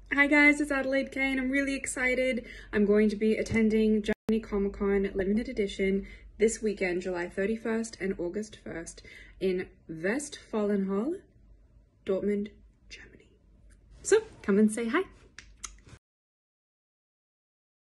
Hi guys, it's Adelaide Kane. I'm really excited. I'm going to be attending Germany Comic Con Limited Edition this weekend, July 31st and August 1st in Westfalenhall, Dortmund, Germany. So come and say hi.